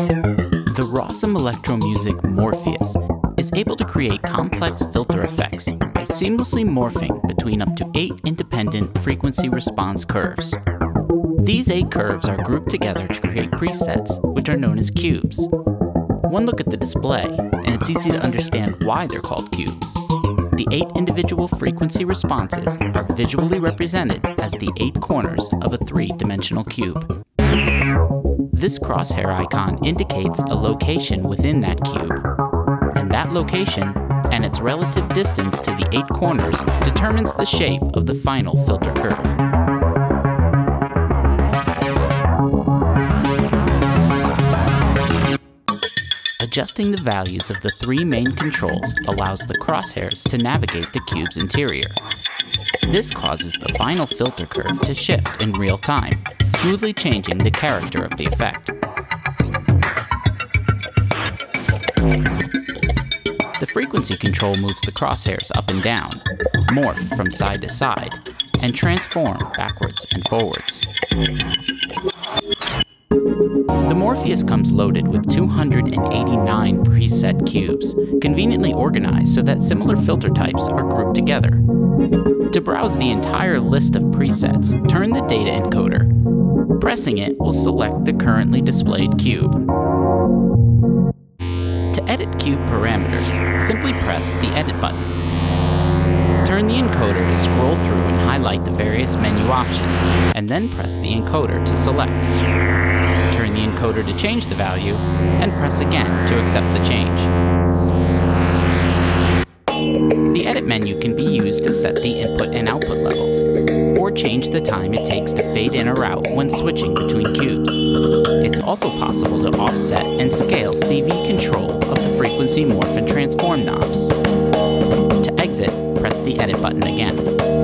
The Rossum Electro-Music Morpheus is able to create complex filter effects by seamlessly morphing between up to 8 independent frequency response curves. These 8 curves are grouped together to create presets, which are known as cubes. One look at the display, and it's easy to understand why they're called cubes. The 8 individual frequency responses are visually represented as the 8 corners of a 3-dimensional cube. This crosshair icon indicates a location within that cube, and that location and its relative distance to the 8 corners determines the shape of the final filter curve. Adjusting the values of the 3 main controls allows the crosshairs to navigate the cube's interior. This causes the final filter curve to shift in real time, smoothly changing the character of the effect. The frequency control moves the crosshairs up and down, morph from side to side, and transform backwards and forwards. The Morpheus comes loaded with 289 preset cubes, conveniently organized so that similar filter types are grouped together. To browse the entire list of presets, turn the data encoder. Pressing it will select the currently displayed cube. To edit cube parameters, simply press the Edit button. Turn the encoder to scroll through and highlight the various menu options, and then press the encoder to select. Turn the encoder to change the value, and press again to accept the change. The Edit menu can be used to set the input and output levels, or change the time it takes to fade in or out when switching between cubes. It's also possible to offset and scale CV control of the frequency morph and transform knobs. To exit, press the Edit button again.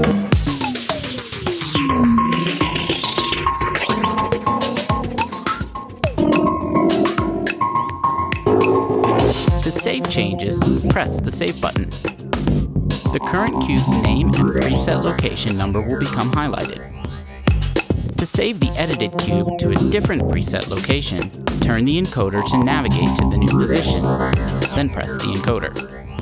To save changes, press the Save button. The current cube's name and preset location number will become highlighted. To save the edited cube to a different preset location, turn the encoder to navigate to the new position, then press the encoder.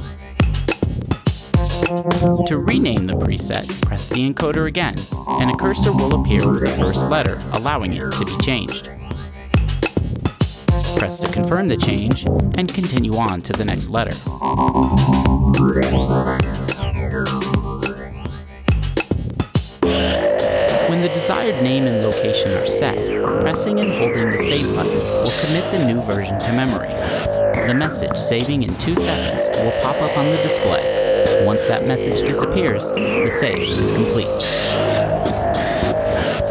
To rename the preset, press the encoder again, and a cursor will appear with the first letter, allowing it to be changed. Press to confirm the change, and continue on to the next letter. When the desired name and location are set, pressing and holding the Save button will commit the new version to memory. The message saving in 2 seconds will pop up on the display. Once that message disappears, the save is complete.